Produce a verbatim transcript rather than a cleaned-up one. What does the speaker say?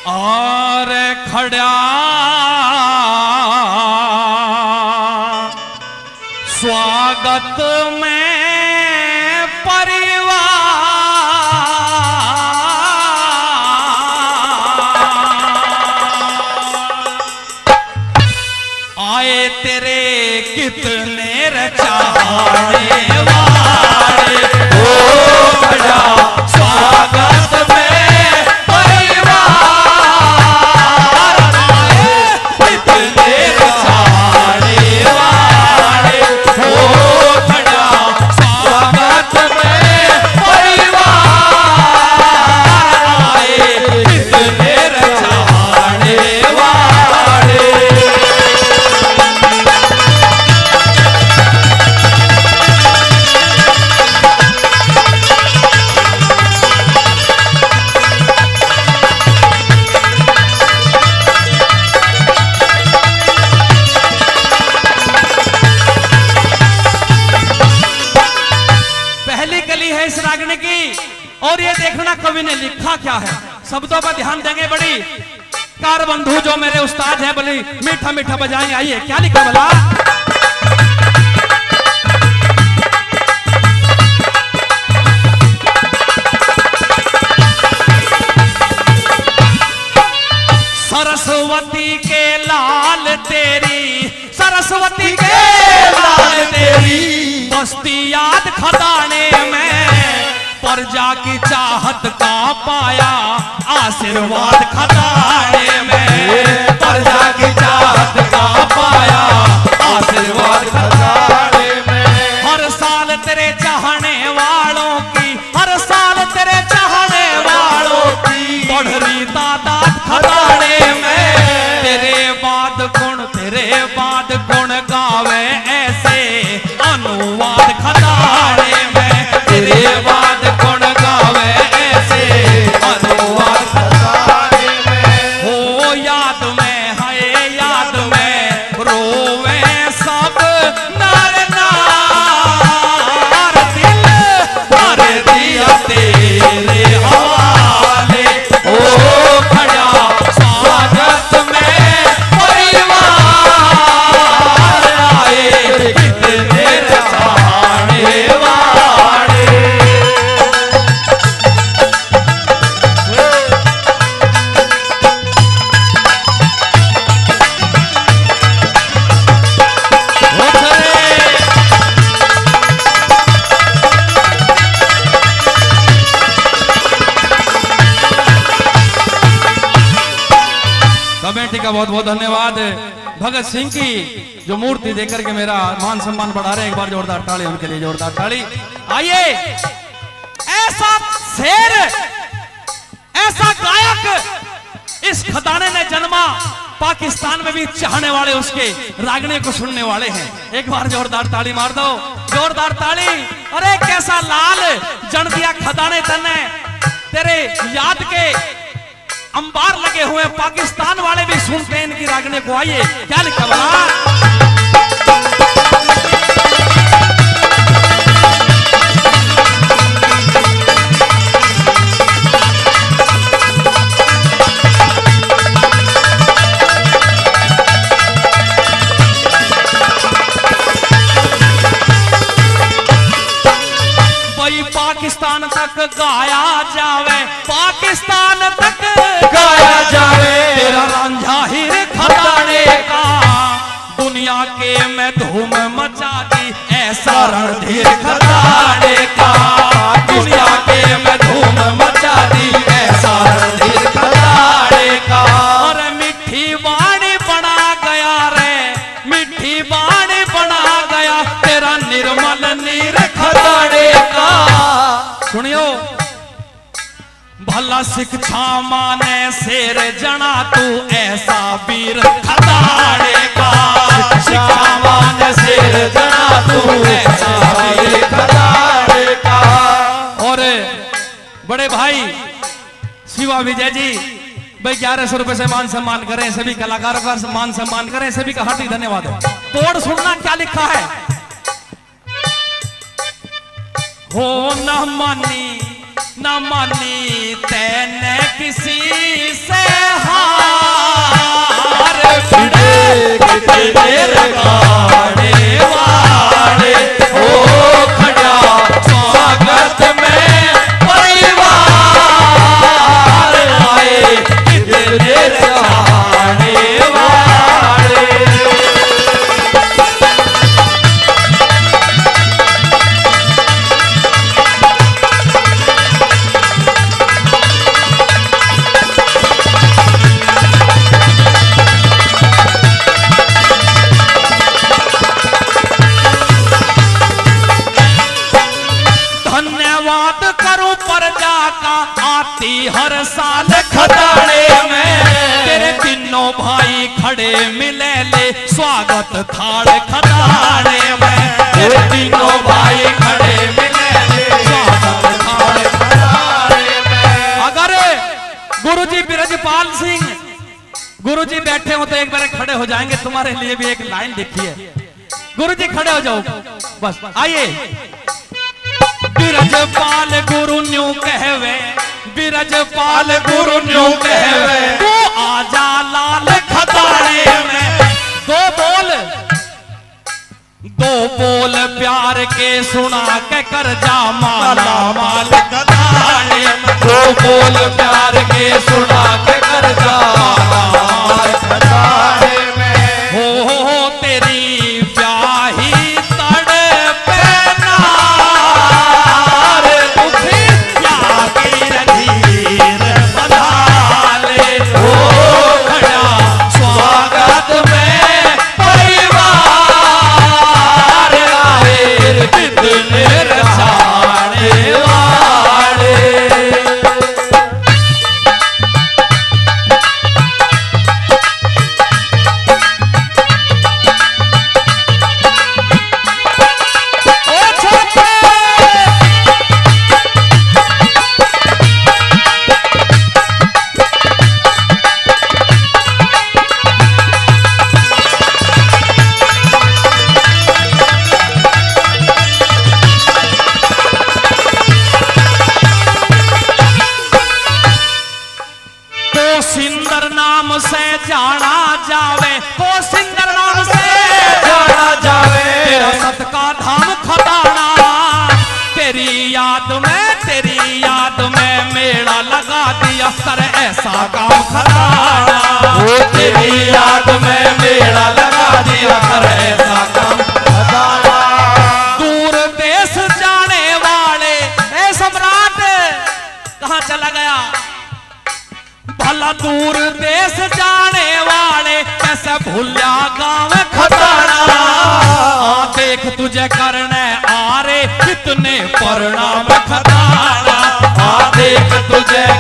और खड़ा स्वागत में परिवार आए तेरे कितने रचाने वाले ओ खड़ा स्वागत में परिवार आए कितने रचाने वाले ओ खड़ा स्वागत में परिवार आए कितने रचाने वाले। और ये देखना कवि ने लिखा क्या है, शब्दों पर ध्यान देंगे। बड़ी कार बंधु जो मेरे उस्ताद है बड़ी मीठा मीठा बजाएं। आइए क्या लिखा भला। सरस्वती के लाल तेरी सरस्वती के लाल तेरी बस्ती याद खदाने में प्रजा की चाहत का पाया आशीर्वाद खदाने में प्रजा की चाहत का पाया आशीर्वाद खदाने में। हर साल तेरे चाहने वालों की हर साल तेरे चाहने वालों की बढ़ रही तादाद खदाने में। तेरे बाद गुण तेरे बाद गुण गावे ऐसे अनुवाद खदाने में। तेरे बाद गुण गावे ऐसे अनुवाद खदाने में। हो याद में है याद में रोवे सब नर नार दिल भर दिया तेरे हवाले ओ खड़ा स्वागत में परिवार आए कितने रचाने वाले। कमेटी का बहुत बहुत धन्यवाद। भगत सिंह की जो मूर्ति देकर के मेरा मान सम्मान बढ़ा रहे हैं, एक बार जोरदार ताली उनके लिए, जोरदार ताली। आइए ऐसा शेर ऐसा गायक इस खदाने ने जन्मा, पाकिस्तान में भी चाहने वाले उसके रागने को सुनने वाले हैं। एक बार जोरदार ताली मार दो, जोरदार ताली। अरे कैसा लाल जन दिया खदाने तने, तेरे याद के अंबार लगे हुए पाकिस्तान वाले भी सुनते हैं इनकी रागने को। आइए क्या लिखा हुआ। भाई पाकिस्तान तक गाया जावे पाकिस्तान तक गाया जावे तेरा रांझा हीर खदाने का। दुनिया के में धूम मचा दी ऐसा रणधीर खदाने का। दुनिया के में धूम मचा दी ऐसा रणधीर खदाने का। और मिठी वाणी बना गया रे मिठी वाणी बना गया तेरा निर्मल नीर खदाने का। सुनियो भला शिक्षा माने शेर जना तू ऐसा वीर खदाने का। शिक्षा माने शेर जना तू ऐसा वीर खदाने का। और बड़े भाई शिवा विजय जी भाई ग्यारह सौ रुपए से मान सम्मान करें, सभी कलाकारों का मान सम्मान करें, सभी का हार्दिक धन्यवाद। बोर्ड सुनना क्या लिखा है। हो न मानी न मानी तैने किसी से कितने रगाड़े वाले ओ खड़ा स्वागत में परिवार आए कितने रगाड़े वाले। धन्यवाद करूं प्रजा का आती हर साल खदाने में तेरे तीनों भाई खड़े मिले ले स्वागत थाड़ खदाने में तेरे तीनों भाई खड़े मिले ले स्वागत थाड़ खदाने में। अगर गुरुजी बिरजपाल सिंह गुरुजी बैठे हो तो एक बार खड़े हो जाएंगे, तुम्हारे लिए भी एक लाइन लिखी है। गुरुजी खड़े हो जाओ बस, आइए। बिरजपाल गुरु न्यू कहवे बिरजपाल गुरु न्यू कहवे तू आजा लाल खदाने में। दो बोल दो बोल प्यार के सुना के कर जा माला माल खदाने में। दो बोल प्यार के सुना के कर जा माल खदाने में। हो हो तेरी ब्याही सिंदर नाम से जाना जावे तो सिंदर नाम से जाना जावे तेरा सत का धाम खदाना। तेरी याद में तेरी याद में मेला लगा दिया कर ऐसा काम खदाना। वो तेरी याद में मेला लगा दिया कर ऐसा काम खदाना। दूर देश जाने वाले ए सम्राट कहाँ चला गया भला दूर देश जाने वाले कैसे भूलिया गाँव खदाना। देख तुझे करने आ रे कितने परिणाम खदाना। देख तुझे